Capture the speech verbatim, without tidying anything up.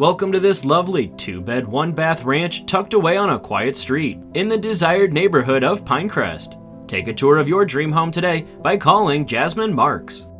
Welcome to this lovely two-bed, one-bath ranch tucked away on a quiet street in the desired neighborhood of Pinecrest. Take a tour of your dream home today by calling Jasmine Marques.